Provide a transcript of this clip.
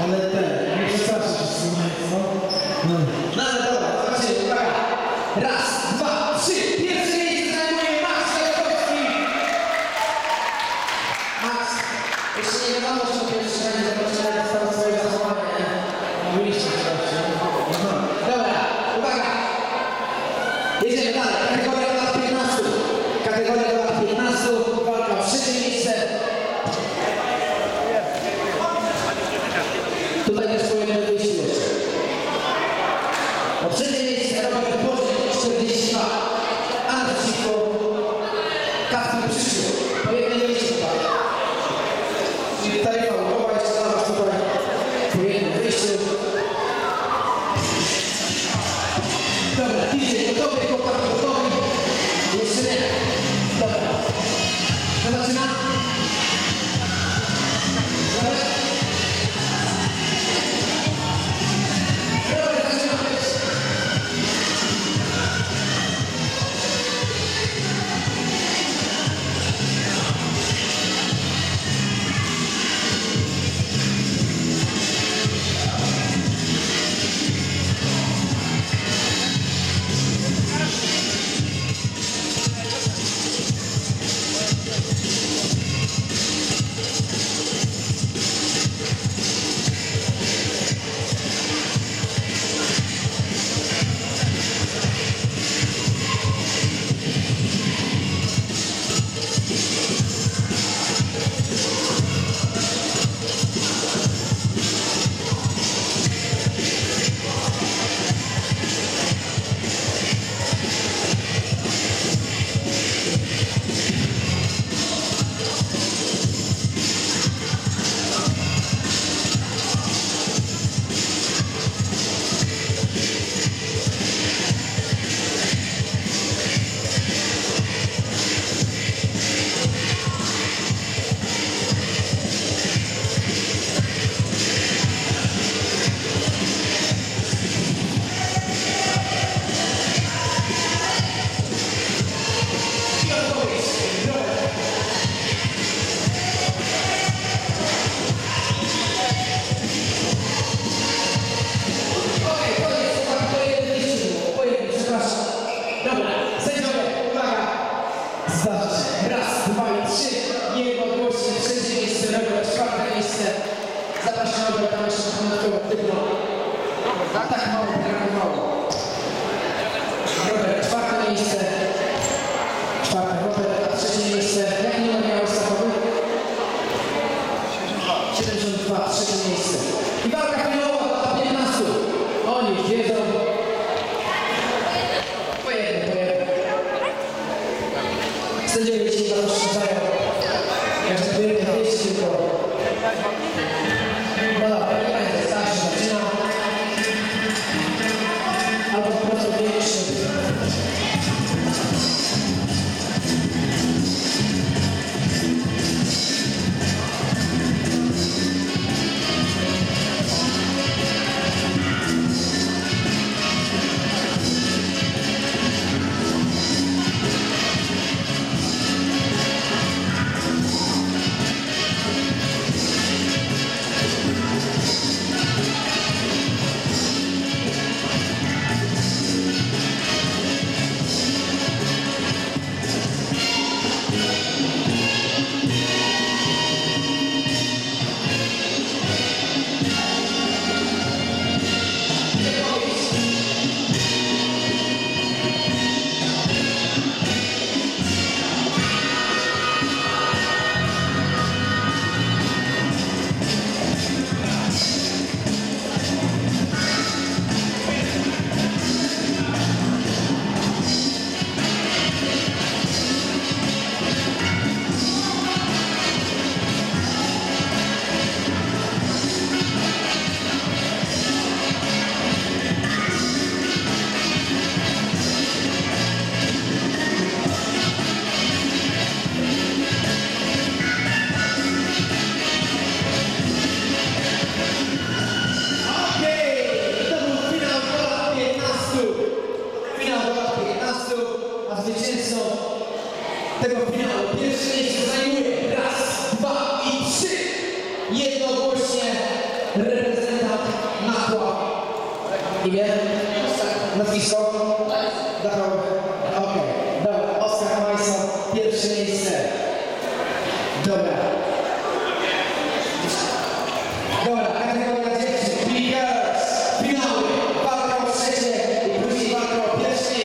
Ale nie przestraszyć się, no. No ale dobra, zobaczymy, uwaga. Raz, dwa, trzy. Pierwsze miejsce zajmuje Max Kwiatkowski. Max, jeszcze nie wiadomo, czy pierwszy raz zobaczymy tam swoje zachowanie. Mówiliście wcześniej. Dobra, uwaga. Jedziemy dalej. Kategoria do lat 15. Kategoria do lat 15. Walka o trzecie miejsce. Tutaj też powinien wyjść jeszcze. O trzecie miejsce Robert Bożek, 42. A przeciwko Kacper Przyszło. Po jednej miejscu tutaj. Czyli taryfa umowa jeszcze dla was tutaj. Po jednym wyjściu. Dobra, DJ gotowy, chłopak gotowy. Jeszcze nie. Dobra. To zaczyna. Raz, dwa i trzy. Jednogłośnie trzecie miejsce, Robert, czwarte miejsce. Zapraszam Robert, tam jeszcze dodatkowo dyplom. A tak mało brakowało. Robert, czwarte miejsce. Czwarte, Robert, a trzecie miejsce. Jaki numer miał startowy? 72, trzecie miejsce. I walka finałowa dla 15. Oni wiedzą. Po jednym. Sędziowie ci bardzo szczęśliwają. Każdy wyjdzie tylko. No dobra, nie będzie starszy, zaczyna. Albo po prostu większy. tego finału. Pierwsze miejsce zajmuje raz, dwa i trzy. Jednogłośnie reprezentant Nakła. Imię? Nazwisko? Dachau. Okej.